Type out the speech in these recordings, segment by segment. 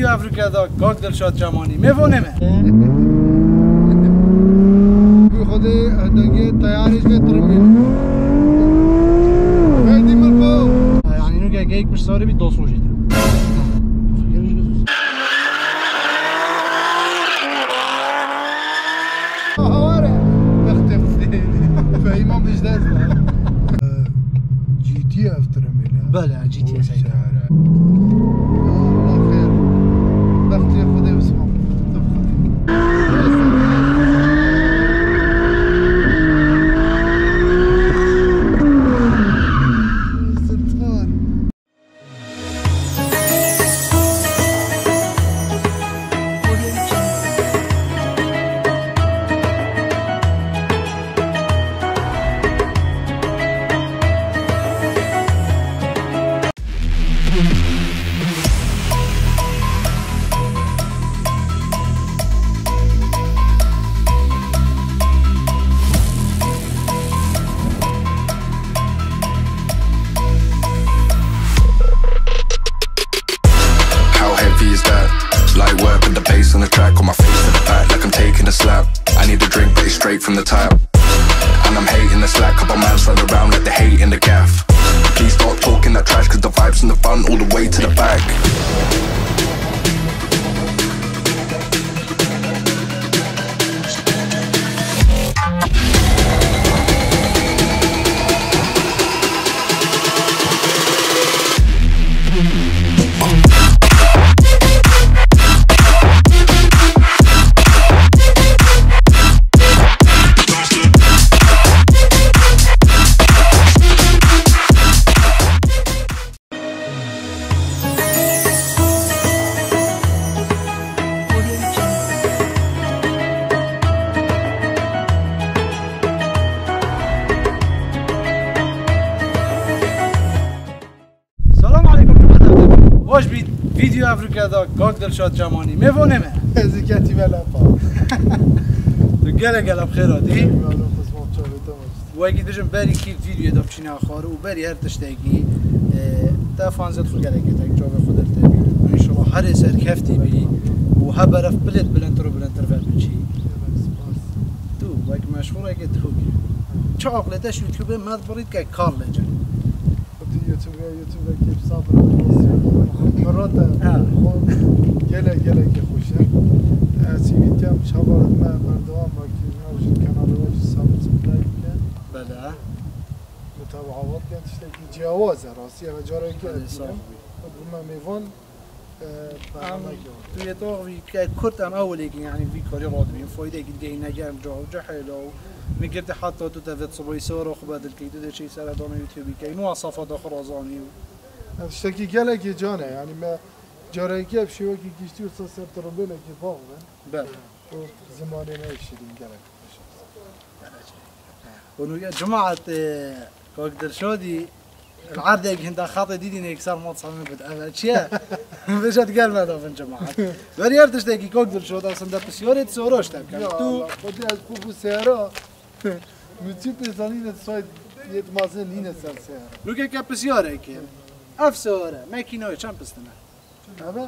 فيديو افريكا دا كاك دلشاد جماني ميفونمه خودی دنگه تیارش بترمین هدی ملکو يعني نو جايك مش صار بي دوس وجهه هواره بختفتی فهیمم بیش دست جی تی افترمینه بله جي تي اس الله خير بختي خودی بسمم On the track, on my face to the back like I'm taking a slap. I need a drink, but it's straight from the tap. And I'm hating the slack, couple man slide around like they hate in the gaff. Please stop talking that trash, cause the vibes in the front all the way to the back. خوش بید فيديو افريكا دا كاك دلشاد جماني ميفونمه زكاتي بلا با گله بخيراتي واجي دجم باري كي فيديو دا بشينا خارو وباري هر تشتاقي تا فانزت خو گله كتاك جواب خودت ان شاء الله هر سر كفتي بي وهبرف بلنتر بلشي تو واجي مشهوره كده تو عقلتش يوتيوب ما بريد كاي كارل جن يوتيوب كيف صابر مرات گله که خوشه سیویتی هم شبارت من مردوان با که نوش کانال روش سابسکرایب کن بله متابعات کن تشتکی جوازه راستی و جاره که بما میوان توی طاقی که کردن اولی که یعنی وی کاری راد بیم فایده که دی نگم جا حلو میگرد حتی تو تفت صبای سر خو بدل که تو چی سر دام یوتیوبی که اینو وصفات خرازانی تشتکی گله که جانه یعنی ما جاره که بشیو که گشتی و سر تربیل که باغ بله و زمانی نمیشیدیم گله ونو يا جماعة كوك دلشادي العرض هند خاطي ديدي نكسر ما تصمم بد اشياء باش تقال ما في جماعة بريارتش تاكي كوك دلشاد اصلا ده بسيارة سوروش تاكل تو خودی از خوب سیاره میتی پسانی ساید یه مازن لینه سر سیاره لو كي بسيارة كي اف سيارة ماكينة چند بستنا اما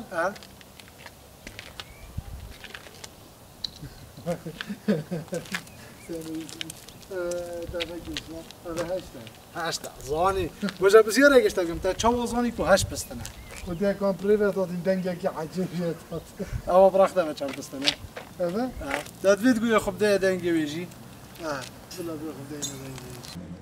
هشتا زانی وجا بسيارة كيش تاكم تا چاو زاني كو هش بستنا خودی اکان پریوت دادین دنگه که عجیب شد اما براخته ما چند بستنا اما داد فيد قوي خب ده دنگه بيجي بلا بخوب دینه دنگه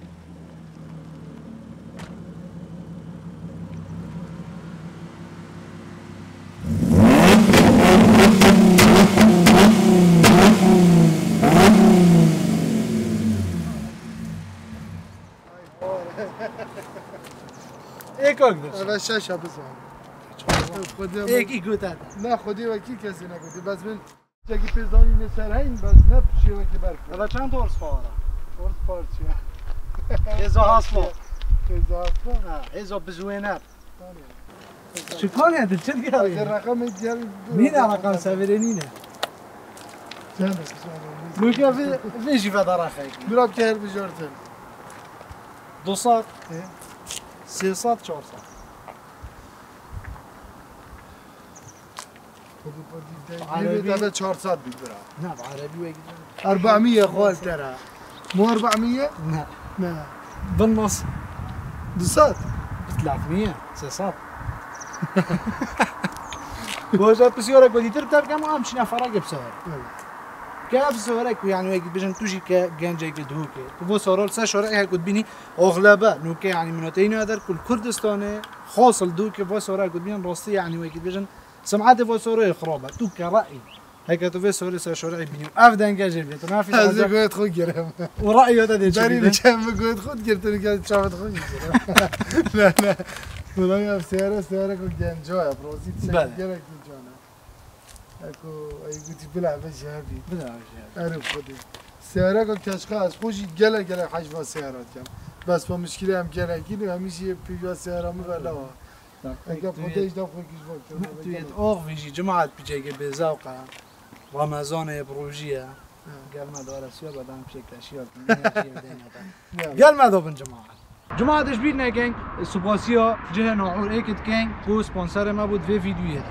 ايك اقدر اول شش بزن خودی ايك يقول نه خودی و کی کسی نگفتی بس من جگی پزانی نسر هین بس نه پشیوه که برف هذا چند دور سفارة فرد پارچیه إذا هاسمو إذا هاسمو إذا بزوينات شو كان هذا الشركة اگر رقم دیگری نينا رقم سافرينينا چند لوكا فيجي في دراخي براب که هر بجارتن دو ساعت سه ساعت چهار ساعت خودی پردی 400 بید برا نه بعربي ويجي 400 خال ترى مو 400 لا بالنص 200 300 600 بوجا بسيورك بدي ترتب كم عم شنا فرق بسعر كيف سعرك يعني ويجي بيجن توجي كجنجي كدهوكي وبو صاروا لسه شرائح قد بيني اغلبها نوكي يعني منوتين هذا كل كردستاني خاص الدوكي بو صاروا قد بين راستي يعني ويجي بيجن سمعت بو صاروا خرابه تو كرأي هيك تو صاروا لسه شرائح بيني افدان جاجبت ما في هذا قلت خو جرم ورأيه هذا داري كم قلت خود جرتني كانت شافت خو لا لا والله سيارة كو جنجويا بروسي تسجلك جانا اكو اي قلت بلعب شهابي بلعب شهابي اعرف خودي سيارة كو كشخاص خوشي جلا حجم سيارات كم بس با مشكلة هم جلا كيلو هميشه بيجوا سيارة مبلا اگه خودش دو خودش وقت تويت اوغ فيجي جماعة بيجي بزاوقة رمضان بروجية قال ما دور اسيا بعدين بشكل اشياء قال ما دوبن جماعة ايش بيدنا كان سوباسيا جهة نوعور ايكت كان كو سبونسر ما بود في فيديوهات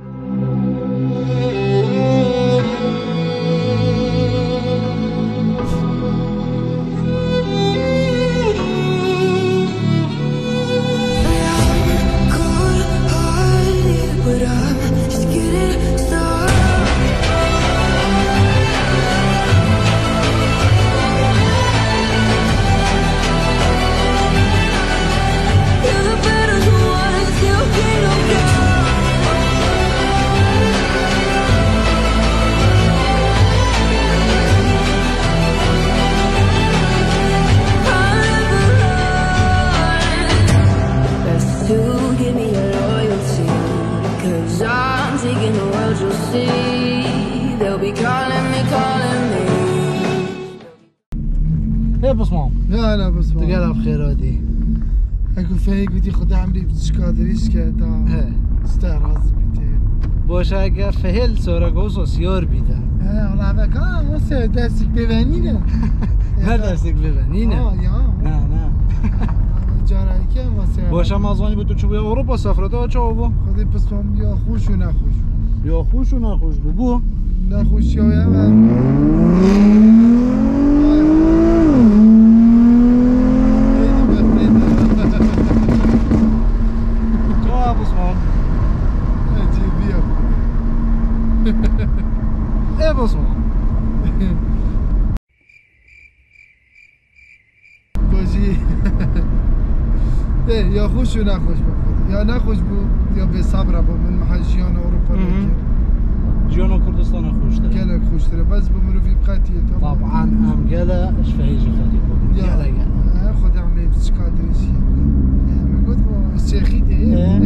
ايه بصمام لا بصمام تقالها بخيراتي اكو فايق بدي خد عمري بتشكادريش كدا ايه استعراض بيتين باشا اگر فهل سورگوسو سیار بیده والله بكا واسه دستك ببنينه هر دستك ببنينه نه جارای که واسه باشا مازانی بود تو چوبه اروپا سفرته چه بو خودی بصمام یا خوش و نخوش یا خوش و نخوش بو نخوش یا ايه بصمام باشی یا خوش و نخوش بخود یا نخوش بود یا به صبر با من محجیان اروپا بکر جیان کردستان خوش داره گلک خوش داره بس بمروفی بقاتیه طبعا هم گله اشفهیجی خیلی بود گله خود عملی بسکادریشی میگود با الشیخی ده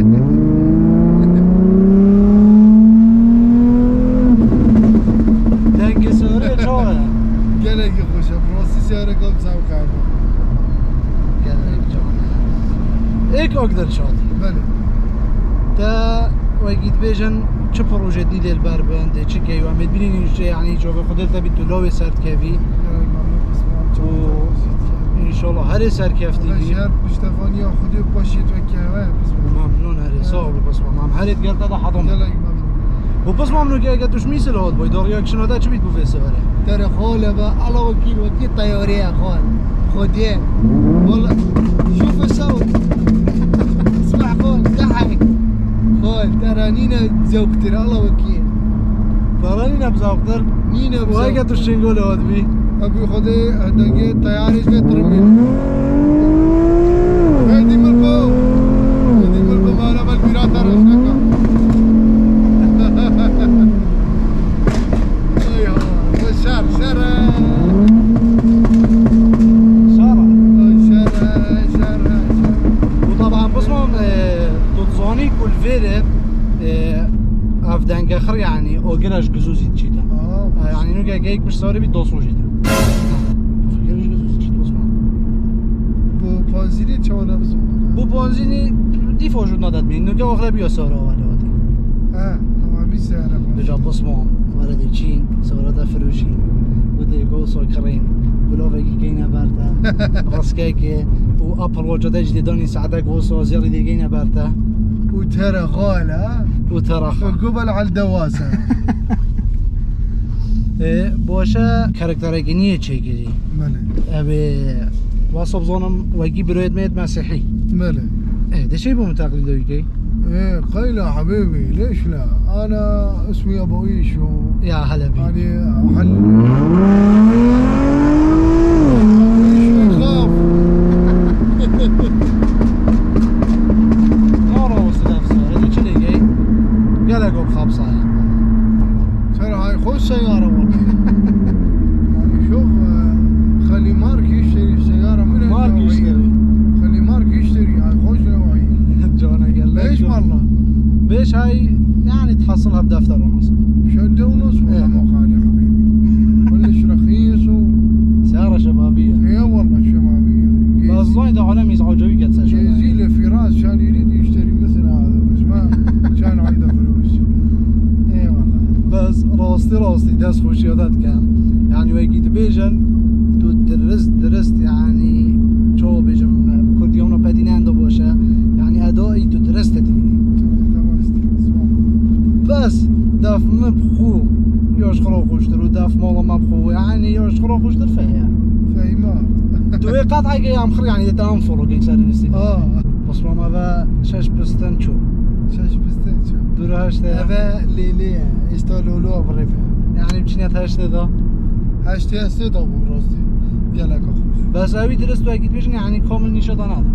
دنگ سوره چوه گلک خوشه براستی سیاره کم سو کردم گلک جوانه ایک اقدر شاد بله تا وقید بیجن چه پروژه دیده البر بنده چه کیو هم ببینین یعنی جواب خودت بی تو لو سرت کوی و ان شاء الله هر سر کفتی هر پشتوانی خودی باشید و که ممنون هر صاحب بس مام هرت قلت هذا حضن وبس ممنون که اگه توش میسل هاد باید ریاکشن هذا چه بید بفسه وره ترى خاله بقى على وكيل طيارة يا خال خديه والله شوف الصوت اسمع خال ضحك خال ترى نينا زوجتر الله وكيل ترى نينا بزوجتر نينا بزوجتر وهيك توش نقول هاد بي ابي خدي هداك طيارة في ترميل هدي ملكو ما انا بالبيرات رشناك شارع وطبعا بصمم تتصاني كل فيرة افدان اخر يعني اوجراش جزوزي تشيتا يعني نوجا جايك مش صاري بيدوسو جيتا اوجراش جزوزي تشيتا بصمم بو بانزيني چوانا بصمم بو بانزيني دي فوجود نداد بين نوجا اغلبية سارة ولا هادي تمامي سارة بجا بصمم ولدي تشين سارة فروشي ودي قوسو كريم بلوفي جينا بارتا راسكاكي وابل وجدت جديدوني سعدك قوسو زيري دي جينا بارتا وترى غالة وترى قبل على الدواسة. باشا كاركترك نية تشيكري ماله أبي واصب ظنم ويجيب رؤية ميت مسيحي ماله ده شيء بمتاقل دويكي ايه قيلة حبيبي ليش لا انا اسمي ابو ايشو يا هلا بي يعني يخاف مرة وصل نفسه هذا شنو جاي قال لكم خبصة ترى هاي خوش سيارة والله. يعني شوف خلي مارك يشتري سيارة من مارك يشتري خلي مارك يشتري هاي خوش نوعية. جونا قال لك ليش والله؟ بيش هاي يعني تحصلها بدفتر ونص شدة ونص والله مو غالي حبيبي. كلش رخيص سيارة شبابية. اي والله شبابية. بس زايد علم يزعجوا جوي قد سجل. جايزي له فراس عشان يريد يشتري مثل هذا بس ما كان عنده فلوس. اي والله. بس راستي داس خوشيادات كان يعني ويجي تبيجن تو درست يعني شو بيجم كل يوم بدينا عنده باشا يعني ادائي تو درست ديني. بس داف مبخو يشخرو خوشتر وداف مولا مبخو يعني يشخرو خوشتر فيها. فاهمة. تو قطعة جاي خير يعني تام فولو كين سر نستي. بس ما با شش بستن شو. شش بستن شو. دورهاش ده. هذا ليلي استولولو بريفه. يعني بچنيت هشت ده. هشت هست ده براستی. گلک خوش. بس اوی درست تو اگید بجنی يعني کامل نیشدان هذا.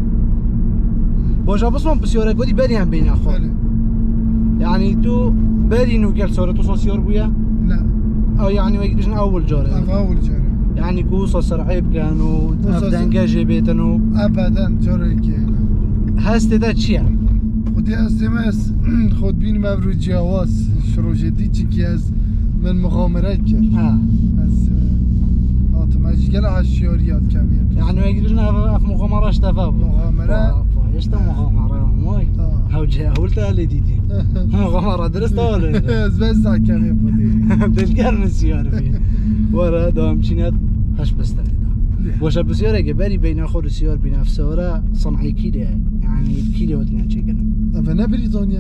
باشه بس من بسیاره گودی بری هم بین اخوان. يعني تو بری نو گل سوره تو سوسیار بویا؟ لا. او يعني ويجي بجن اول جاره. اول جاره. يعني قوصة سرعيب كانوا أبداً جيبيتنو أبداً جوري كينا هست ده چیه؟ خودی استماس خود بین مبرو جواز شروع جدی چی که از من مغامره کرد از آتماجی گل عشیاریات کمیت يعني ما يقدرون اف مغامره اشتفا مغامره ايش ده مغامره موي هاو جا قلت لي ديدي مغامره درست ولا بس كمي خودي دلقر مسيار في ورا دام چينات هش بستني باشه بسیاره که بری بین خود سیار بین افساره صنعی کیله يعني کیله ودنا چه کنم اما نبری دنیا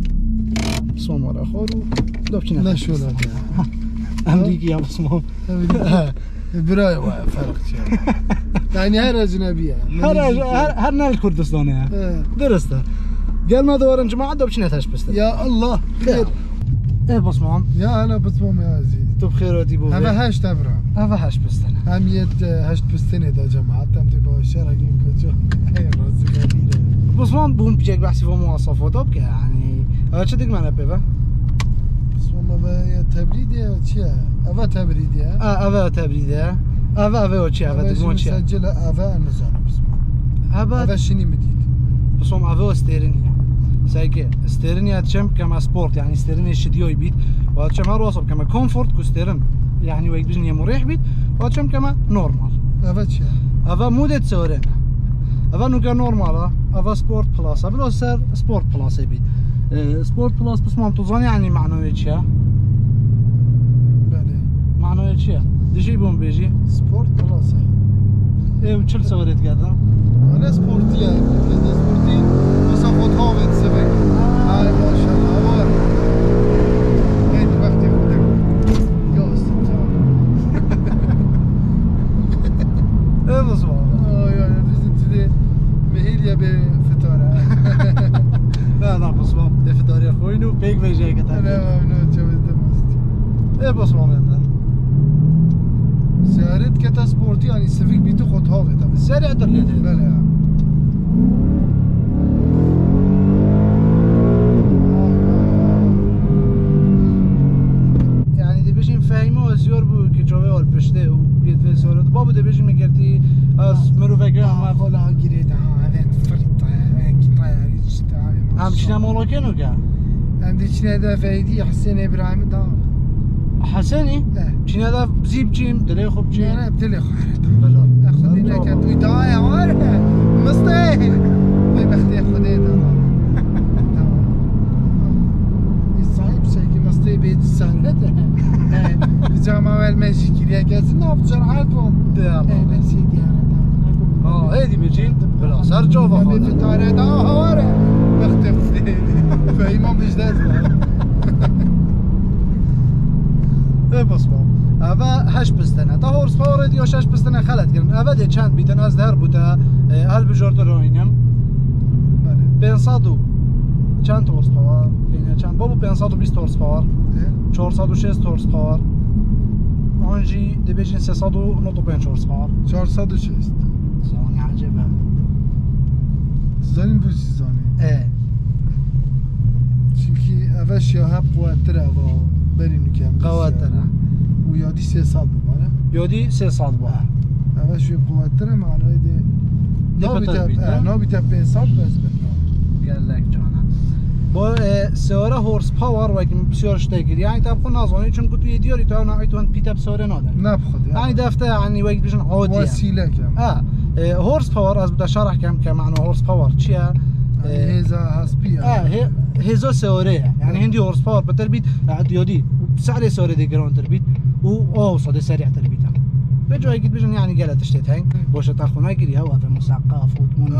بسم ورا خورو دوب چنه نشولا امریکی هم بسم برای فرق چیه يعني هر اجنبيه هر نال كردستانيه درسته قال ما دورن جماعه دوب چنه تاش بست يا الله خير ايه بسمام يا هلا بسمام يا عزيز تو بخيراتي بو هذا هاش تبرع هذا هاش بستنه هم يد هشت بستنه دا جماعه تم تبا شرقين كجو هي راس كبيره بسمام بون بيجيك بحسي مواصفات ابك يعني هذا چه ديك معنا بيبا بسمام با تبريد چيه اوا تبريد اوا تبريد اوا چه اوا دمون چه مسجل اوا نزانه بسمام اوا شني مديد بسمام اوا استيرنيه سايكه استيرنيه تشم كما سبورت يعني استيرنيه شديو بيت واتشم هروصب كما كومفورت كوستيرن يعني ويك بجنيه مريح بيت واتشم كما نورمال اوا چه اوا مودت سورن اوا نوكا نورمال اوا سبورت بلاس بلو سر سبورت بلاس بيت سبورت بلاس بسمام توزان يعني معناه چيه بله معناه چيه دشي بون بيجي سبورت بلاس ايه وچل سوارت قدام انا سبورتيه كذا سبورتي بس خود هاوت سبك هاي ما شاء الله وار هيد وقت خودك يا استاذ ايه بسمام يا رزت مهيليا بفطاره لا بسمام ده فطار يا خوينو بيك بيجي كتر انا ممنون جدا مستي ايه بسمام من سيارت كتا سبورتي يعني سيفيك بيتو خود هاوت سريع درليت بله يعني دي بيجي فاهمه وزيور بو که جوه آل پشته و بیت و سوالات بابو دي بيجي میکردی از مرو وگه هم خلا گیرید هذا فريطه كيطاير همچین مالا کنو که عندي شنو هذا فايدي حسين ابراهيم دا حسنی؟ چین هذا بزيب چیم دلی خوب چیم؟ انا بدلي خير بلا اخذينا كانت ويدايا وارها مستحيل وي بختي خذي دا صاحب شيء مستحيل بيد السهلة الجامعة والماشي كريا كاز ناب جرعتهم بس يجي هيدي بيجي بلا صار جوفا بيت الطارة دا وارها بختي خذي فهیمان بیش دست ده بس بام اوه 8 پستنه تا هورس پاور یا 6 پستنه خلط کردن اوه ده چند بیتن از در بوده هل بجورد رو اینم بله 500 چند هورس پاور اینه چند بابو 520 هورس پاور 406 هورس پاور آنجی دبیجین 395 هورس پاور 406 زانی عجبه زنیم بوشی زانی چونکی اوش یا هب قوتره و برینو که قوتره و یادی 300 بمانه یادی 300 با اوش یا قوتره معنای ده نابیده 500 بس بنا گلک جانم با سیاره هورس پاور و اگه بسیار شتگیر یعنی طبقه نازانی چون که توی دیاری تو نوعی تو پیتاب سیاره نادر نبخد یعنی دفته یعنی وقت بشن عادی وسیله کم هورس پاور از بده شرح کم که معنی هورس پاور چیه هزا حسبی هزا سیاره یعنی هندی هورس پاور بتر بید یادی سعر سیاره دیگران تر بید و اوصد سریع تر بید به جایی که بشن یعنی گلتش تهنگ باشه تا خونه گیری هوا به مسقف و تمون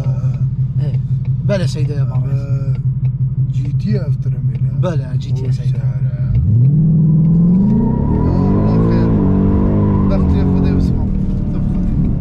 بله سیده یا بابا جی تی افتر میله بله جی تی سیده الله خیر وقتی خودی بسمم طب خودی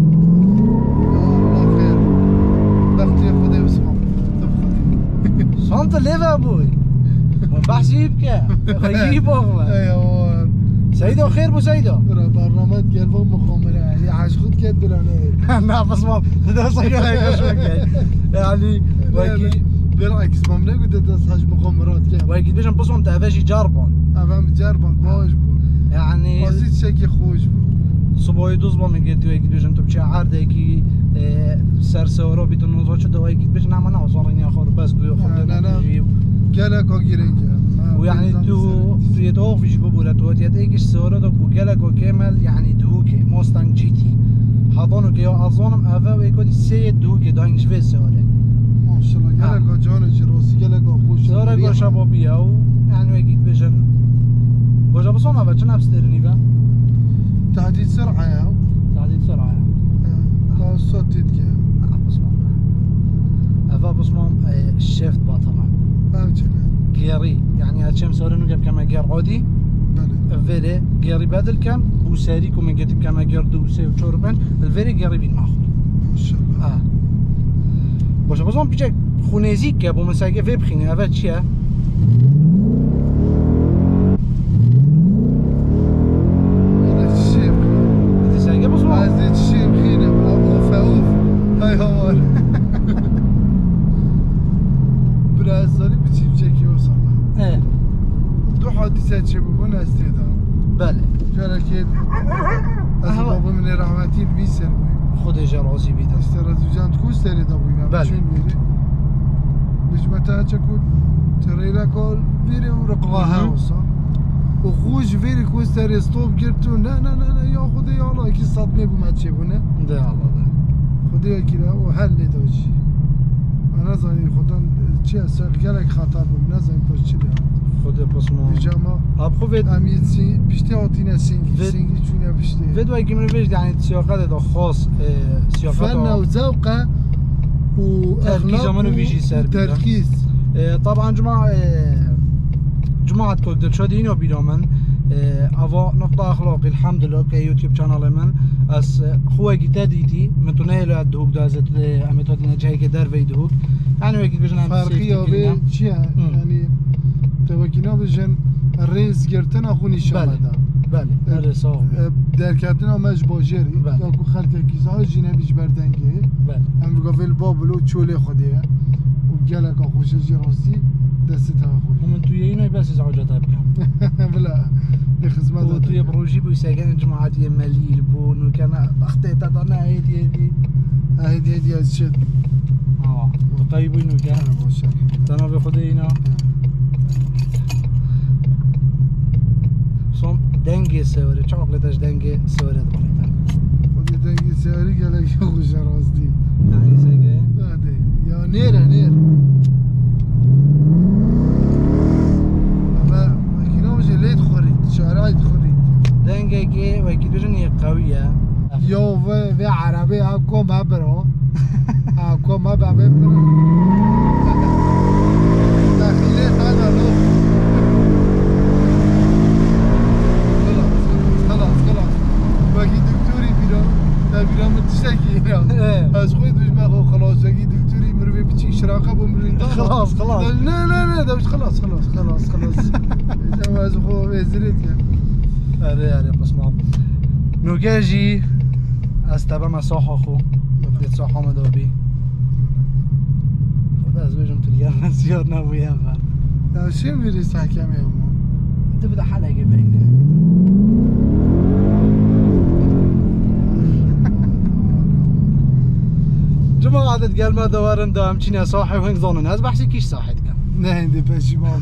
الله خیر وقتی خودی بسمم طب خودی سانت لیوه بوی بحثی بکه خیلی باقوه ایوان سیده خیر بو سیده برا برنامه گلبان مخامره یه عشق خود کد برانه نه بس ما درسته گلک شوکه یعنی وکی بالعكس ما بنقول دس حج مخابرات كام ويجي بيجن بصهم تافاجي جربون افهم جربان باش بو يعني قصيد شكي خوش بو صباي دوز با من قلت ويجي بيجن تبشي عرضه كي سرسورو بدون نوزو شو ويجي بيجن انا ما وصلني اخر بس قيو انا قالك وجرينجا ويعني تو يدوف في جبوله تو يديك سورو دو قالك كامل يعني دوكي موستانج جي تي حضنوا كي اظنهم افا ويكو سي دوكي داينج في سوري ما شاء الله قالك جان جروسي قالك خوش زارك شبابيه و يعني ويجي بيجن وجا بصوم افا شنو بسترني فا تحديد سرعه يا تعديل سرعه تا صوت كام افا بصمم الشيفت باطلا فهمتنا جيري يعني هاتشم سورنو جاب كما جير عادي بله الفيري جيري بدل كم وساريكو من كتب كما جير دوسي وشوربن الفيري جيري بين ماخذ ما شاء الله باشه بازم پیچه خونزیک که با مساگه وی بخینه اول چیه؟ ساگه بازم از چی بخینه اوف های هوار برازالی بچیم چکی وصلنا دو حادثه چه بکن استیدم بله جانا که از بابا من رحمتی بیسر خودش راضی بیده استراتژیان کوس سری دا بودیم بله چون میری بجمتا چکو تریلا کال ویری و رقاها وصا و خوش ویری کوس سری استوب گرتو نه نه نه نه یا خدا یا الله کی صدمه بو مچه بونه ده الله ده خدا یا کی و حل داشی انا زنی خدا چی است گلک خطر بود نزن پس چی ده خدا پس ما بجاما اب خوبه امیتی پیشتی آتینه سینگی چونه پیشتی فيديو هيك من بيج يعني سياقات ده خاص سياقات فن وذوقه تركيز منو بيجي سر تركيز طبعا جماعة كل دلشادين وبيلومن أفا نقطة أخلاقي الحمد لله كيوتيوب شانل من أس خوي جديدتي متونيل الدهوك دازت أميتات نجاي كدار في دهوك يعني ويجي بيجنا فرقية بين شيء يعني توكينا بيجن الرئيس جرتنا خوني شامدا بله الرئيس درکتنا مش باجری یا کو خلک کیسه جینه بیش بردنگه بله هم بگویل بابلو چوله خودیه و گلک خوش جراسی دست تا خوش ومن توی اینو بس از عجله بکن بلا لخدمت و توی بروجی بو ساگن جماعتی ملیل بو نو کنا اخته تدانا هدی از شد طيب اینو کنا باشه تنا به خود اینا صوم دنگ سوره چاقلتش دنگ سوره دارن خودی دنگ سوری گلک خوش راستی يعني ساگه بعده یا نیر اما ماکینا بشه لید خورید شارعید خورید دنگه که وکی بجن قویه یا و عربی اکو مبرو اکو مبرو علاقه بمرين خلاص لا ده خلاص جواز خو ازريت اره بسمع نوگاجی از تبا مساحه خو بديت صاحه مدابي خدا از وجم تلقى زياد نبوي اول شو میری سحکم یا ما انت بده حلقه بينه جماعة عدد قال ما دوارن دام چینه صاحب هنگ زانن از بحثی کیش صاحب کن نه هندی پشیمان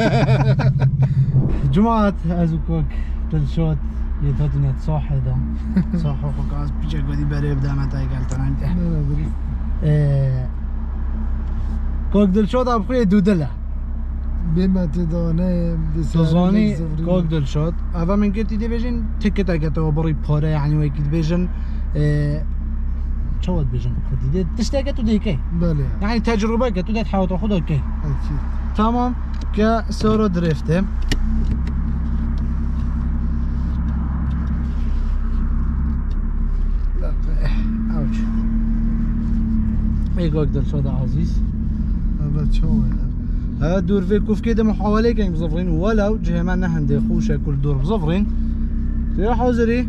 جماعة از وكوك تلشوت يتهدني صاحب ده صاحب وكوك از بيجا قدي بريب ده متى قالت انا انت لا درست كوك دلشوت ابخوي دودله بما تدانه تزاني كوك دلشوت اول من قلت دي بيجن تكت اگه بري پاره يعني ويكيد بيجن شو بيجن خدي تشتاقه تو ديكي بله يعني تجربه تو ده تحاول تاخذ اوكي اكيد تمام كسورو دريفته اوش اي قدر شو ده عزيز هذا شو هذا دور في كوف كده محاولة كان بزفرين ولو جهة ما نهندي خوشة كل دور بزفرين يا حوزري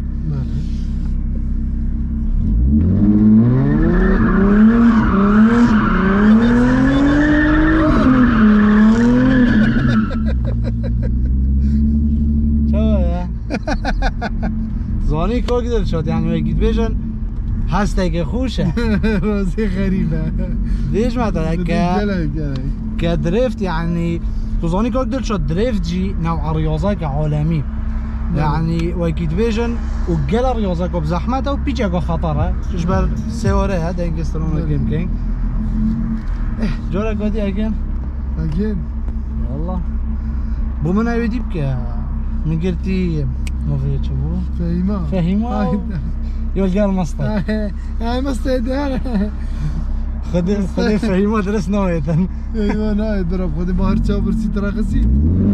زانی کار دل شد یعنی وقتی بیشن هسته که خوشه رازی غریبه دیش مثلا که درفت يعني تو زانی کار دل شد درفت جي نوع رياضة كعالمي يعني وقتی بیشن و گل رياضة که بزحمته و پیچه که خطره شبر سواره هده انگسترون گیم کینگ جورا قدی اگین والله بو من اویدی بکه من قلتي ما في شبو فهيمة يلقى المسطر هاي مسطر خدي فهيمة درس نويتن ايوه نايت ضرب خدي مهر شابر سي تراخسي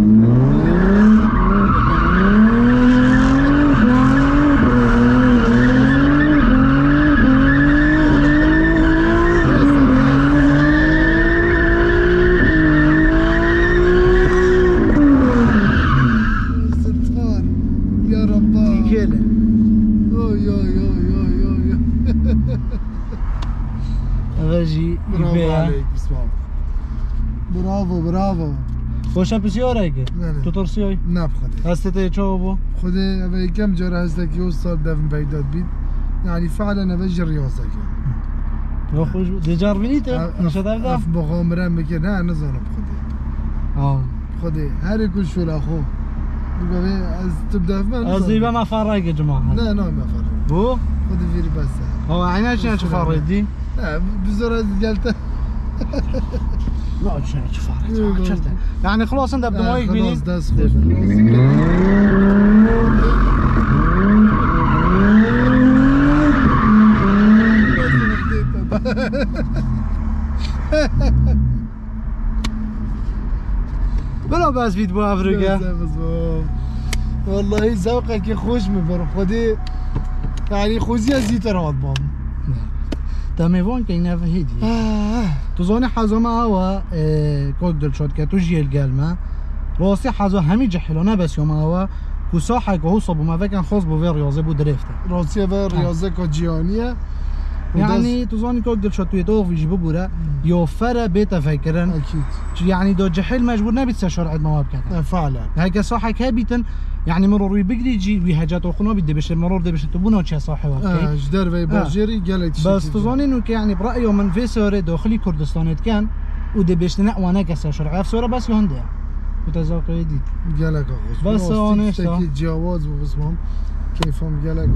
برافو خوشم بسیار اگه تو ترسیای؟ نه بخدي هسته چه بو؟ خدي اوه كم جرى هستك يوصل دفن بيداد بيت يعني فعلا اوه رياضة يا خوش ديجار بنيته نشد ابدا اف مغامره میکنه نه نزانم خدي هر كل شو الاخو بقى از تبدا من از يبقى ما فرق يا جماعه لا ما فرق بو خدي فيري بس هو عيناش شو فرق دي لا بزور قالت لا شو فرق يعني خلاص انت بدو مايك بيني خلاص داس خوش بلا بس بيت بو افريقيا والله ذوقك خوش مبر خدي يعني خوزي زيتر هاد بام تمام كاين هيدي تو زوني حزمه هوا كود دل شد كتو جيل قالما راسي حزو همي جحلونه بس يوم هوا كساحه هو صبو ما فكان خاص بو رياضه بو درفته راسي رياضه كجيانيه يعني تو زوني كود دل شد تو فيجي ببوره يوفر بيت فكرن اكيد يعني دو جحيل مجبور نبي تشرع عند مواب كذا فعلا هيك صاحه كابتن يعني مرور بيجري يجي وهجات وخنا بدي بش المرور ده بش تبونه وش صاحبه جدار في باجيري قالت بس تظن انه يعني برايه من في سوري داخلي كردستان كان وده بش وانا كسر شرع في سوري بس يهنده وتزاقي دي قالك بس انا اكيد جواز باسمهم كيفهم قالك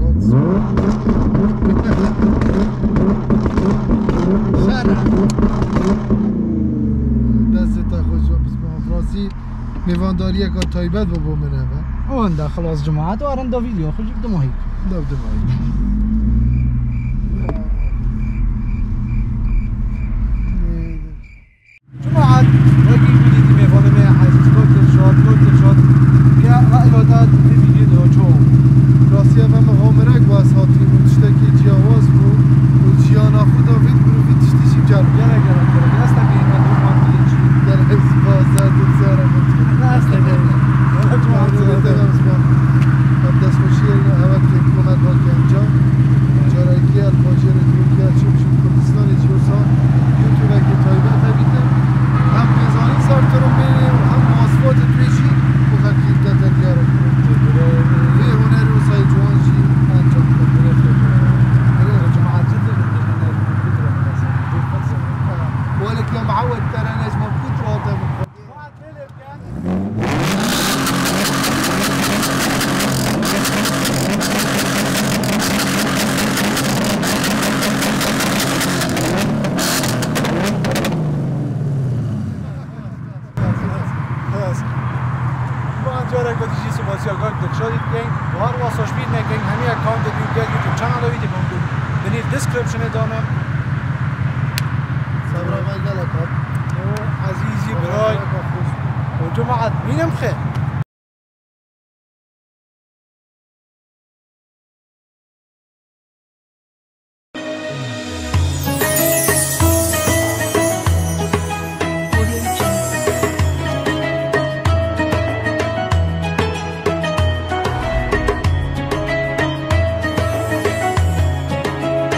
شارع بس تاخذ باسمهم فراسي میوانداریه که تایبت بابا منه اون ده خلاص جماعت وارن دا ویدیو خوش بدم هیک جماعت وقتی ویدیو میوانه حیث کوتل شد که رأیواتات في ویدیو دو چو راسیه و مغامره گواز هاتی منشتکی جیاواز بود و جیانا خدا وید برو وید تشتیشی جرم گره استقیم جوره که دیجی سباسی آگاه دکشادید کنگ و هر واساش بید نکنگ همه اکانت دیگر یوتیوب چنل ویدیو بمون بنید دیسکریپشن دانم صبر ما گلکات عزیزی برای و جماعت مینم خیر